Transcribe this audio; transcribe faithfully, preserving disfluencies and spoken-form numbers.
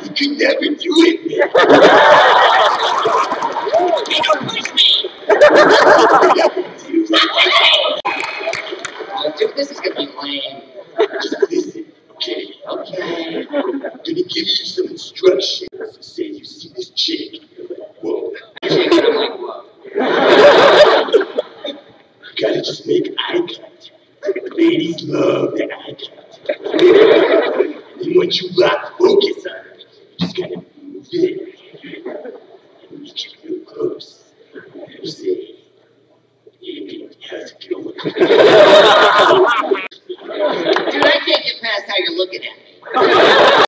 You could never do it, man. Uh, dude, this is gonna be lame. Just listen, okay? Okay. I'm gonna give you some instructions. Say you see this chick. Whoa. Chick, and I'm like, whoa. You gotta just make eye contact. Ladies love the eye contact. And then once you lock focus on her, you just gotta move it.